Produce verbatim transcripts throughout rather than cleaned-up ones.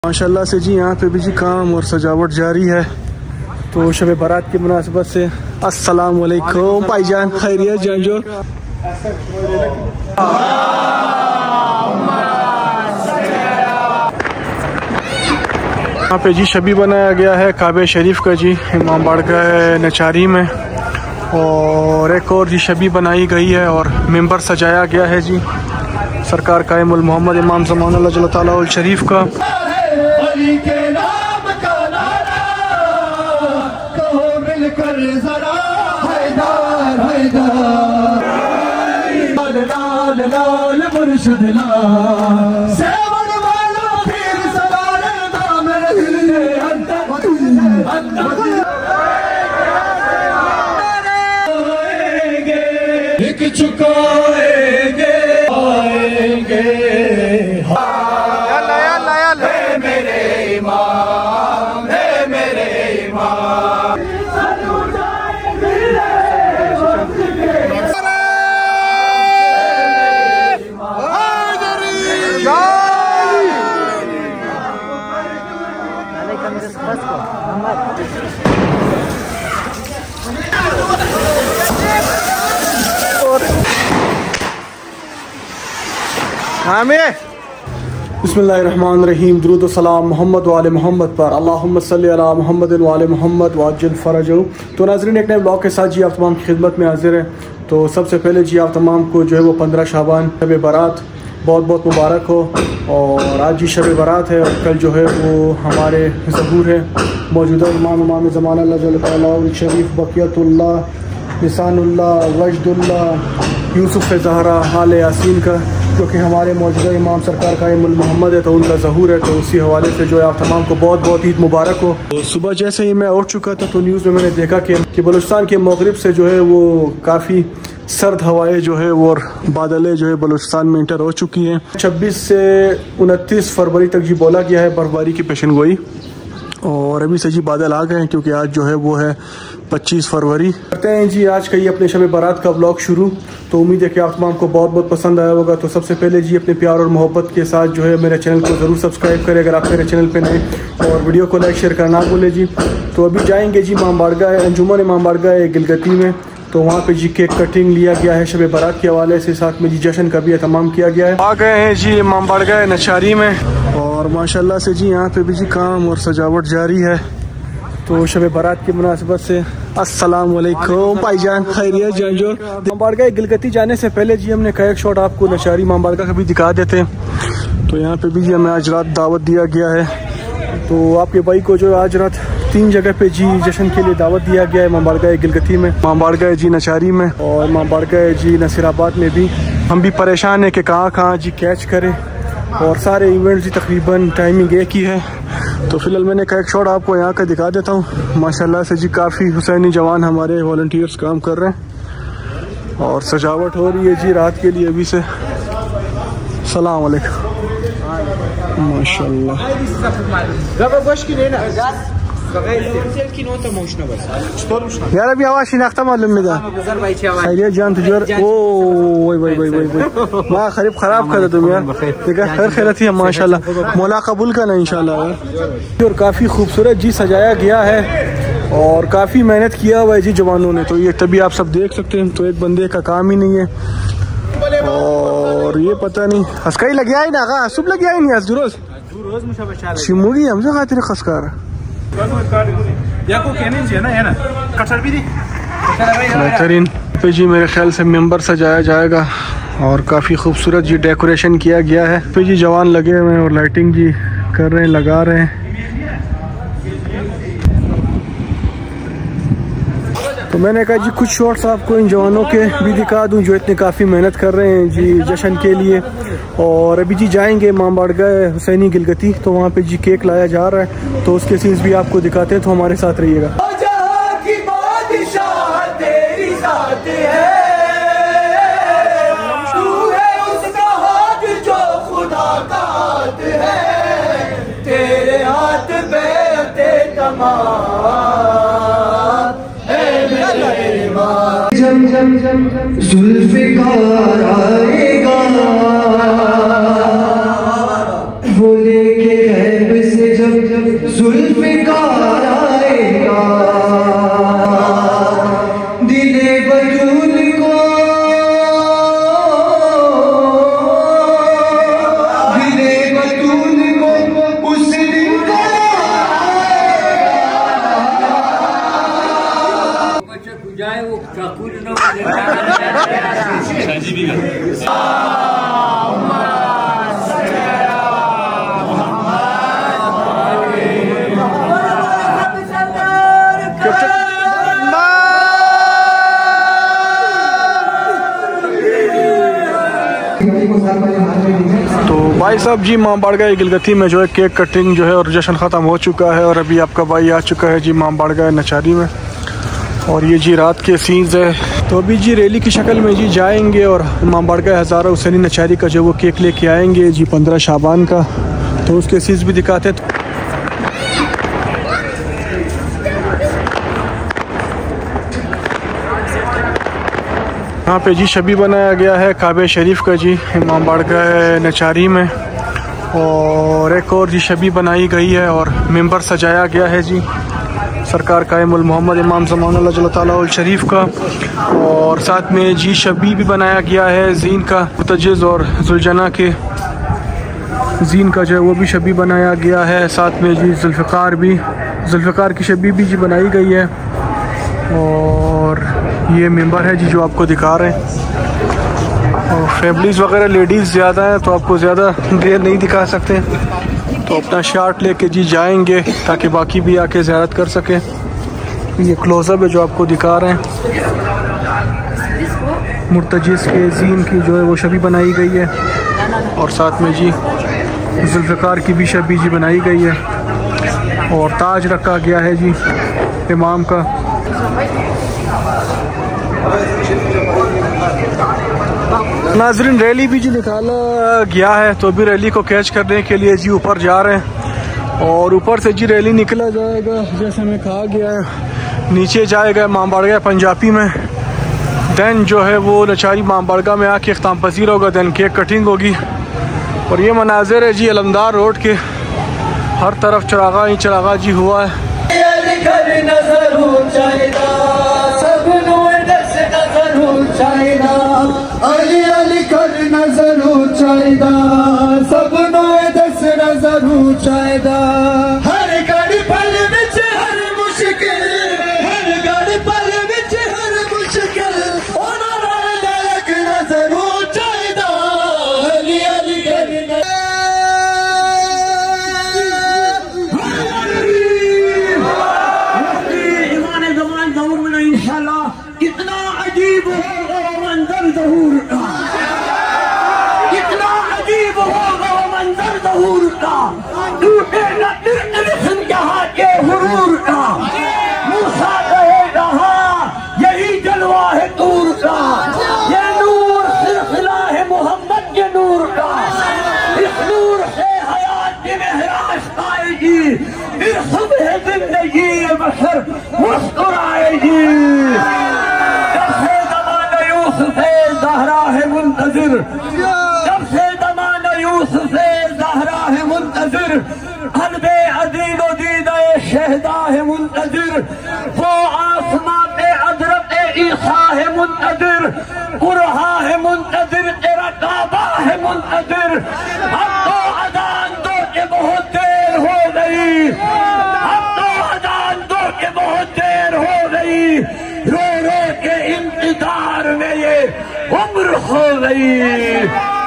माशाल्लाह से जी यहाँ पे भी जी काम और सजावट जारी है। तो शब बारात की मुनासिबत से अस्सलाम वालेकुम भाईजान, खैरियत जान जो। यहाँ पे जी शबी बनाया गया है काबे शरीफ का जी, इमाम बाड़गाह नचारी में। और एक और जी शबी बनाई गई है और मेंबर सजाया गया है जी सरकार कायमुल मोहम्मद इमाम ज़मान अल्लाह जल्ल ताला अल शरीफ का। चुकाएंगे आएंगे यल्ला यल्ला यल्ला मेरे इमाम है मेरे इमाम। बिस्मिल्लाहिर्रहमानिर्रहीम, दुरूद सलाम मोहम्मद वाले मोहम्मद पर, अल्लाहुम्मा सल्ली अला मोहम्मद वाले मोहम्मद वाजिल फरजहू। तो नाज़रीन, एक नए ब्लॉग के साथ जी आप तमाम की खिदमत में हाजिर है। तो सबसे पहले जी आप तमाम को जो है वो पंद्रह शाबान शब बारात बहुत बहुत मुबारक हो। और आज जी शब बारात है और कल जो है वो हमारे ज़हूर है मौजूदा इमाम इमाम ज़मान अल्लाह जल्ल ताला अल शरीफ बक़ियतुल्लाह निसानुल्लाह वजदुल्लाह यूसुफ़ ज़हरा हाल यासीन का, जो कि हमारे मौजूदा इमाम सरकार कायमुल मोहम्मद है, तो उनका ज़हूर है। तो उसी हवाले से जो है आप तमाम को बहुत बहुत ईद मुबारक हो। तो सुबह जैसे ही मैं उठ चुका था तो न्यूज़ में मैंने देखा कि, कि बलूचिस्तान के मगरिब से जो है वो काफ़ी सर्द हवाएं जो है वो और बादलें जो है बलूचिस्तान में इंटर हो चुकी हैं। छब्बीस से उनतीस फरवरी तक जी बोला गया है बर्फबारी की पेशन गोई, और अभी से जी बादल आ गए हैं क्योंकि आज जो है वो है पच्चीस फरवरी। करते हैं जी आज का ये अपने शब बारात का व्लॉग शुरू। तो उम्मीद है कि आप तमाम को बहुत बहुत पसंद आया होगा। तो सबसे पहले जी अपने प्यार और मोहब्बत के साथ जो है मेरे चैनल को ज़रूर सब्सक्राइब करें अगर आप मेरे चैनल पे नए, और वीडियो को लाइक शेयर करना ना भूलें जी। तो अभी जाएंगे जी इमाम बाड़गाह अंजुमन इमाम बाड़गाह गिलगती में, तो वहाँ पे जी केक कटिंग लिया गया है शब बारात के हवाले से, साथ में जी जश्न का भी एहतमाम किया गया है। आ गए हैं जी इमाम बाड़गाह नचारी में, और माशाल्लाह से जी यहाँ पे भी जी काम और सजावट जारी है। तो शब बारात की मुनासिबत से अस्सलाम वालेकुम भाईजान, खैरियत जान जो। इमाम बाड़गाह गिलगती जाने से पहले जी हमने कई एक शॉट आपको नचारी इमाम बाड़गाह का भी दिखा देते हैं। तो यहाँ पे भी जी हमें आज रात दावत दिया गया है। तो आपके भाई को जो आज रात तीन जगह पे जी जश्न के लिए दावत दिया गया है, इमाम बाड़गाह गिलगती में, इमाम बाड़गाह जी नचारी में और इमाम बाड़गाह जी नसीराबाद में भी। हम भी परेशान हैं कि कहाँ कहाँ जी कैच करें, और सारे इवेंट जी तकरीबन टाइमिंग एक ही है। तो फिलहाल मैंने कहा एक शॉट आपको यहाँ का दिखा देता हूँ। माशाल्लाह से जी काफ़ी हुसैनी जवान हमारे वॉलंटियर्स काम कर रहे हैं और सजावट हो रही है जी रात के लिए अभी से। सलाम अलैकुम माशाल्लाह। यार अभी आवाज शिनाख्ता मालूम में खैरियत जान तुझे ओ वही वही वही वही माँ खरीब खराब कर तुम यार, खैर खैरत ही है माशाल्लाह, मौला कबूल का ना इंशाल्लाह यार। और काफ़ी खूबसूरत जी सजाया गया है और काफ़ी मेहनत किया हुआ है जी जवानों ने। तो ये तभी आप सब देख सकते हैं, तो एक बंदे का काम ही नहीं है। और ये पता नहीं हंसकाई लग गया ही ना का सुब लग गया ही नहीं हंस रोज शिमुड़ी हमसे खातिर खसकार बेहतरीन पे जी मेरे ख्याल से मेंबर सजाया जाएगा और काफ़ी खूबसूरत जी डेकोरेशन किया गया है। पे जी जवान लगे हुए हैं और लाइटिंग जी कर रहे हैं, लगा रहे हैं। तो मैंने कहा जी कुछ शॉट्स आपको इन जवानों के भी दिखा दूं जो इतने काफ़ी मेहनत कर रहे हैं जी जश्न के लिए। और अभी जी जाएंगे इमाम बाड़गाह हुसैनी गिलगती, तो वहाँ पे जी केक लाया जा रहा है, तो उसके सीन्स भी आपको दिखाते हैं, तो हमारे साथ रहिएगा। जम जम जम जुल्फ़िकार आएगा वो लेके गैब से जुल्फ़िकार आएगा दिले बतूल को, दिले बतूल को उस दिन बच्चे जाए वो चाकू न शादी भी तो भाई साहब जी मां बाड़गा गिलगती में जो है केक कटिंग जो है और जश्न ख़त्म हो चुका है और अभी आपका भाई आ चुका है जी मां बाड़गा नचारी में। और ये जी रात के सीन्स है। तो अभी जी रैली की शक्ल में जी जाएंगे और मां बाड़गा हज़ारा हुसैनी नचारी का जो वो केक लेके आएंगे जी पंद्रह शाबान का, तो उसके सीन्स भी दिखाते हैं। यहाँ पे जी शबी बनाया गया है काबे शरीफ का जी इमाम बाड़गा नचारी में, और एक और जी शबी बनाई गई है और मेंबर सजाया गया है जी सरकार कायमुल मोहम्मद इमाम ज़मान अल्लाह ताला अल शरीफ का। और साथ में जी शबी भी बनाया गया है जीन का मुतज्जिज़ और जुलजना के जीन का जो है वो भी शबी बनाया गया है। साथ में जी जुल्फ़िकार भी जुल्फ़िकार की शबी भी जी बनाई गई है। और ये मेंबर है जी जो आपको दिखा रहे हैं। और फैमिलीज़ वगैरह लेडीज़ ज़्यादा हैं तो आपको ज़्यादा देर नहीं दिखा सकते, तो अपना शार्ट लेके जी जाएंगे ताकि बाकी भी आके ज़ियारत कर सकें। ये क्लोज़अप है जो आपको दिखा रहे हैं। मुर्तजिज़ के जीन की जो है वो शबी बनाई गई है और साथ में जी जुल्फ़िकार की भी शबी जी बनाई गई है और ताज रखा गया है जी इमाम का। नाज़रीन रैली भी जी निकाला गया है, तो अभी रैली को कैच करने के लिए जी ऊपर जा रहे हैं और ऊपर से जी रैली निकला जाएगा जैसे हमें कहा गया है, नीचे जाएगा मां बाड़गा पंजाबी में, दैन जो है वो नचारी मां बाड़गा में आके इख्ताम पसीर होगा, दैन केक कटिंग होगी। और ये मनाजिर है जी अलमदार रोड के, हर तरफ चरागा ही चरागा जी हुआ है। अली अली करना जरूर चाहिदा, सब नोए दसना जरूर चाहिदा। हर घड़ी पल विच हर मुश्किल, हर घड़ी पल विच हर मुश्किल ओना नाल लगना जरूर चाहिदा। अली अली करना ईमान ज़मान दौर में इंशाल्लाह कितना अजीब होगा मंजर ज़हूर का, कितना अजीब होगा मंजर ज़हूर का, टूटे न दिल जहाँ के हुरूर का। मूसा कहेगा हाँ यही जलवा है तूर का, ये नूर सिलसिला है मोहम्मद के नूर का। इस नूर से हयात की महराज पाएगी, फिर सुबह जिंदगी ये बशर मुस्कुराएगी। ज़हरा है मुंतज़िर, जब से ज़माना यूसुफ़ से ज़हरा है मुंतज़िर, क़ल्बे अज़ीज़ व दीदे शहदा है मुंतज़िर, वो आसमां पे हज़रत ईसा है मुंतज़िर, कुरहा है मुंतज़िर, तेरा काबा है मुंतज़िर। अब तो अज़ान दो के बहुत देर हो गई, अब तो अज़ान दो के बहुत देर हो गई, रो रो के इंतजार में ये उम्र हो गई।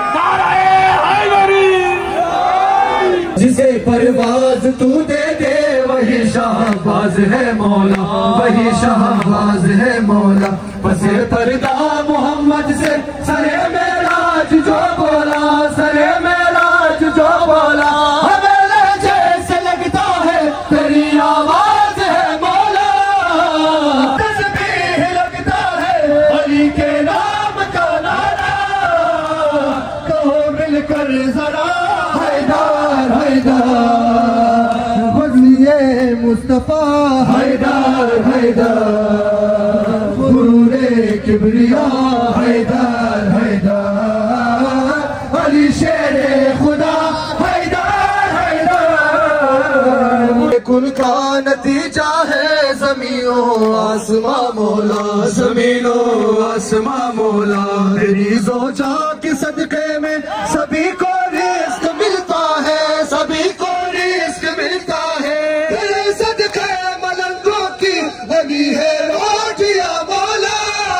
जिसे परवाज तू दे दे वही शाहबाज है मौला, वही शाहबाज है मौला। पसे पर्दा मोहम्मद से सरे मेराज जो बोला, सरे मेराज जो बोला, हमें जैसे लगता है तेरी आवाज है मौला। तस्बीह लगता है अली के नाम का नारा, कहो मिलकर जरा हैदार हैदार, बदलिए मुस्तफा हैदार हैदार, गुरूरे किबरिया हैदार हैदार, अली शेरे खुदा हैदार हैदार। कुल का नतीजा है ज़मीनो आसमां मौला, ज़मीनो आसमां मौला। तेरी ज़ोजा के सदक़े में सभी को रिज़्क़ मिलता है, सभी को रिज़्क़ मिलता है। तेरे सदक़े मलंगों की बनी है रोटियां मौला,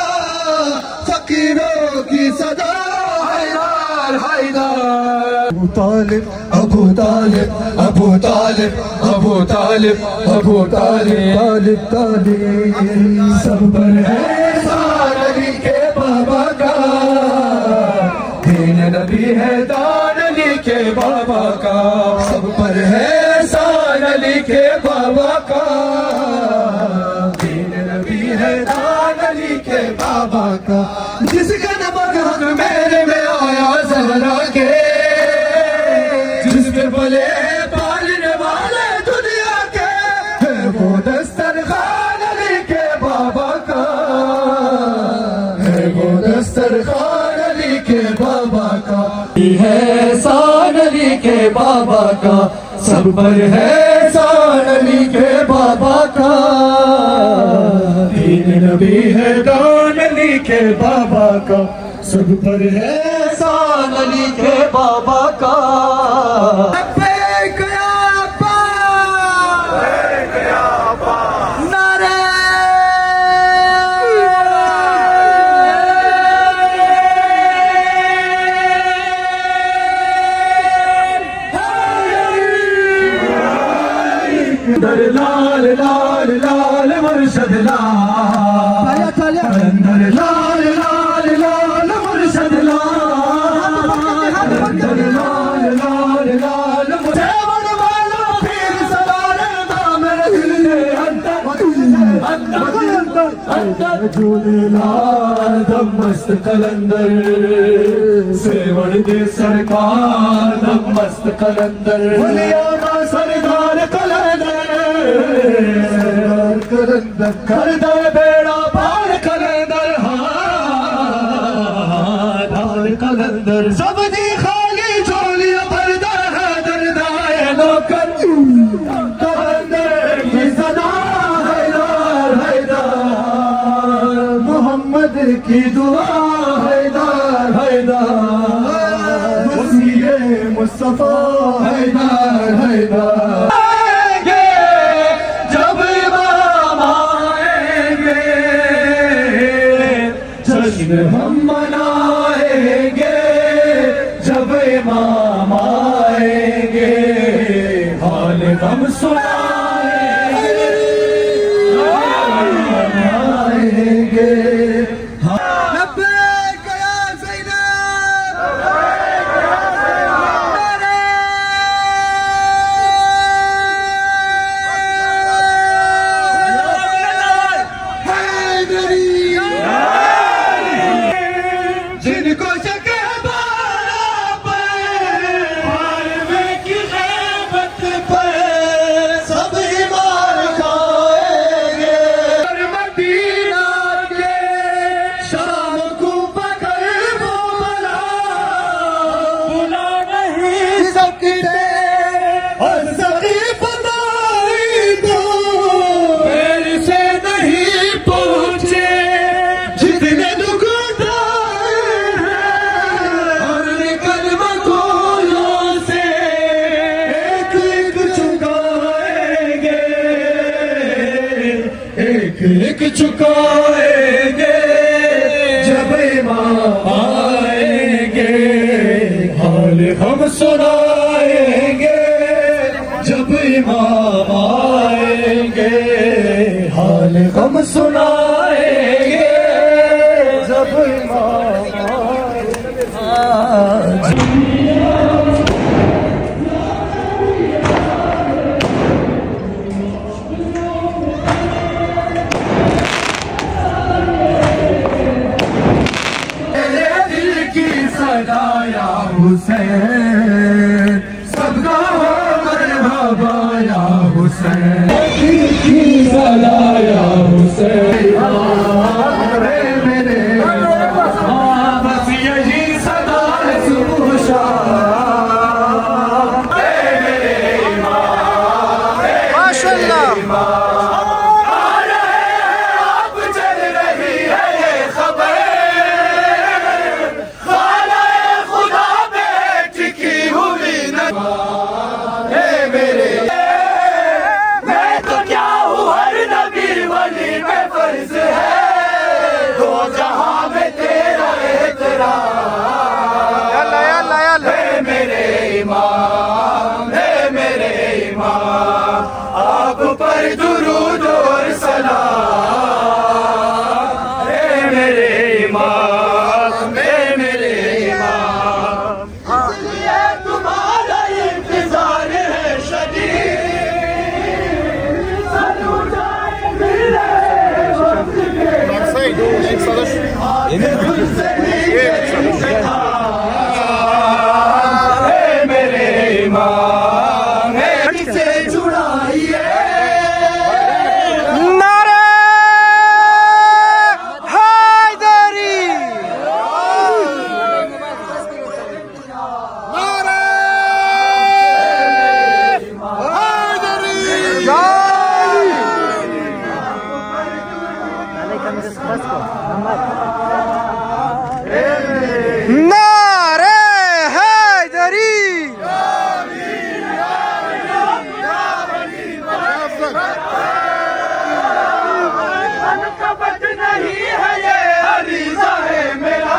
फकीरों की सदा हैदार हैदार। अबू तालिब अबू तालिब अबू तालिब अबू तालिब अबू तालिब तालिब तालिब सब पर है सार अली के बाबा का, दीन नबी है दान अली के बाबा का। सब पर है सार अली के बाबा का, दीन नबी है दान अली के बाबा का। जिसका नमक हक मेरे में आया ज़हरा के, जिसके भले पालने वाले दुनिया के, है वो दस्तरखान अली के बाबा का, है वो दस्तरखान अली के बाबा का। है शान अली के बाबा का, सब पर है शान अली के बाबा का, दीन नबी है दान अली के बाबा का। सब पर है शान अली के बाबा का। लाल लाल लाल मुर्शद लाल, अंदर लाल लाल लाल मुर्शद लाल, अंदर लाल लाल लाल मुर्शद वाला पीर सवार दामन दिल दे अंदर अंदर अंदर झूलेलाल दम मस्त कलंदर, सेवण दे सरकार दम मस्त कलंदर, सरदार कलंदर कलंदर कर दे बेड़ा पार कलंदर, हार कलंदर सब दी खाली झोलियां भरदर है दरदाए नौकर कलंदर की सदा हैदार हैदार, मोहम्मद की दुआ हैदार हैदार, वसीले मुस्तफा हैदार हैदार। हम मनाएंगे जब इमाम आएंगे, हाल हम सुनाएंगे आएंगे। लब्बैक या ज़ैनब, जिनको शके बाला पर, मारवे की ग़ैबत पर, सब ईमान खाएंगे। मदीना के शाम को पकड़ वो बला, बुला नहीं सकते और सकी बताई दो, मेरे से नहीं पहुँचे जितने दुख एक चुकाएंगे जब इमाम आएंगे, हाल हम सुनाएंगे जब इमाम आएंगे, हाल हम सुनाएंगे जब इमाम आएंगे। या हुसैन सबका हो मरहबा या हुसैन, सला या हुसैन मेरे बस यही सदा है सुबह शाम मेरे इमाम। आप पर दुरूद और सलाम, हे मेरे इमाम, हे मेरे इमाम। इसलिए तुम्हारा इंतजार है शदीद, सनू जाए मिले वक्त हे मेरे इमाम। नारे हैदरी, नहीं है ये अरीज़ा है मेरा,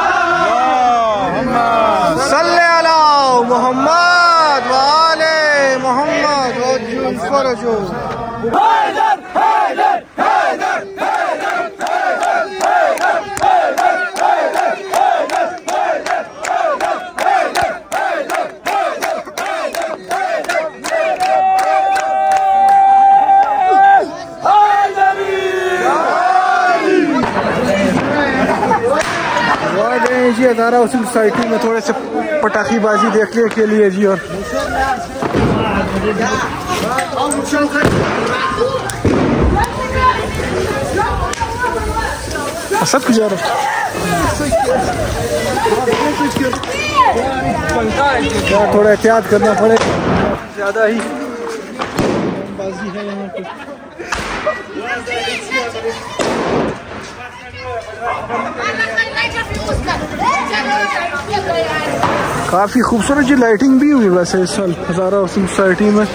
सल्ले अला मोहम्मद वाले मोहम्मद वजुल फरजो। हैदर हैदर हैदर जी हज़ारा उसी सोसाइटी में थोड़े से पटाखीबाजी देखने के लिए जी। और असद को जा रहा थोड़ा एहतियात करना पड़े, ज्यादा ही बाजी है यहाँ पे। काफी खूबसूरत जी लाइटिंग भी हुई वैसे इस साल हज़ारा उसी सोसाइटी में।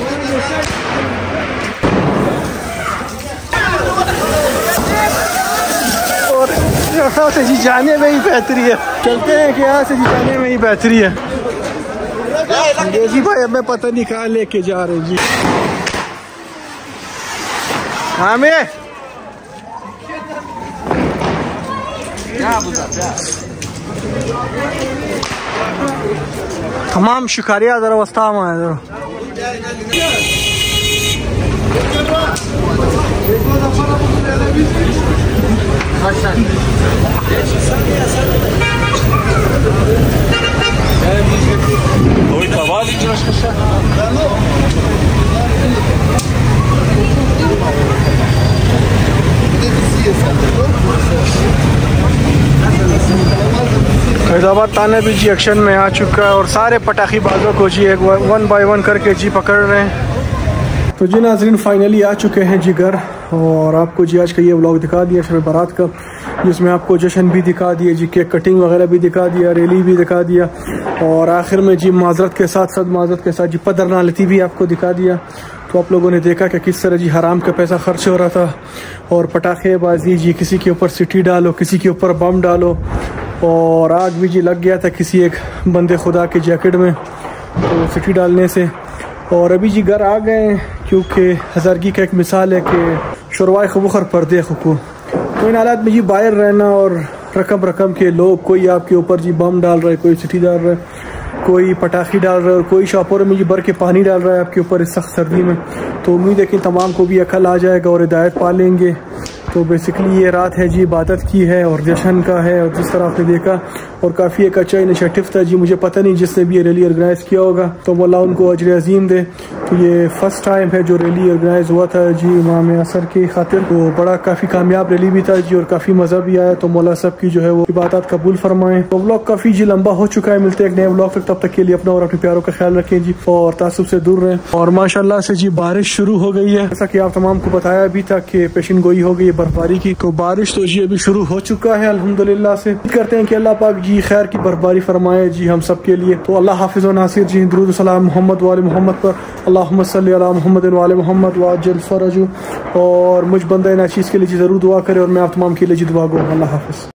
और यहाँ से जी जाने में ही बेहतरी है, चलते हैं कि यहाँ से जी जाने में ही बेहतरी है। ये जी भाई हमें पता नहीं कहाँ लेके जा रहे जी। हाँ में तमाम शिकारिया जरा वस्ता में जरा फैजाबाद थाना भी जी एक्शन में आ चुका है और सारे पटाखी बाजों को जी एक वन बाय वन करके जी पकड़ रहे हैं। तो जी नाज़रीन फाइनली आ चुके हैं जी घर, और आपको जी आज का ये व्लॉग दिखा दिया शब बारात का, जिसमें आपको जश्न भी दिखा दिया जी, केक कटिंग वगैरह भी दिखा दिया, रैली भी दिखा दिया, और आखिर में जी माजरत के साथ साथ माजरत के साथ जी पदर नालती भी आपको दिखा दिया। तो आप लोगों ने देखा कि किस तरह जी हराम का पैसा खर्च हो रहा था, और पटाखेबाजी जी, किसी के ऊपर सिटी डालो, किसी के ऊपर बम डालो, और आग भी जी लग गया था किसी एक बंदे खुदा के जैकेट में तो सिटी डालने से। और अभी जी घर आ गए क्योंकि हज़ारगी का एक मिसाल है कि शुरवाए खबुखर पर्दे खुकू। तो इन हालात में जी बाहर रहना, और रकम रकम के लोग, कोई आपके ऊपर जी बम डाल रहा है, कोई सिटी डाल रहा है, कोई पटाखी डाल रहा है, और कोई शॉपों में जी भर के पानी डाल रहा है आपके ऊपर इस सख्त सर्दी में। तो उम्मीद है कि तमाम को भी अकल आ जाएगा और हिदायत पा लेंगे तो बेसिकली ये रात है जी इबादत की है और जश्न का है, और जिस तरह आपने देखा और काफ़ी एक अच्छा इनिशिएटिव था जी। मुझे पता नहीं जिसने भी ये रैली ऑर्गेनाइज किया होगा तो मौला उनको अजर अजीम दे। तो ये फर्स्ट टाइम है जो रैली ऑर्गेनाइज हुआ था जी इमाम असर की खातिर, तो बड़ा काफ़ी कामयाब रैली भी था जी और काफ़ी मज़ा भी आया। तो मौला सब की जो है वो इबादत कबूल फरमाएं। तो व्लॉग काफ़ी जी लंबा हो चुका है, मिलते हैं एक नए व्लॉग तक, तब तक के लिए अपना और अपने प्यारों का ख्याल रखें जी और तासुब से दूर रहें। और माशाल्लाह से जी बारिश शुरू हो गई है, जैसा कि आप तमाम को बताया भी था कि पेशन गोई हो गई है बर्फबारी की। तो बारिश तो जी अभी शुरू हो चुका है अल्हम्दुलिल्लाह से। उम्मीद करते हैं कि अल्लाह पाक जी खैर की बर्फबारी फरमाए जी हम सब के लिए। तो अल्लाह हाफिज़ व नासिर जी। दुरूद सलाम मोहम्मद वाले मोहम्मद पर, अल्लाहुम्मा सल्ली अला मोहम्मद वाले मोहम्मद वाजिल फरजू। और मुझ बंदे नाचीज़ के लिए जी ज़रूर दुआ करें और मैं आप तमाम के लिए जी दुआ गो। अल्लाह हाफिज़।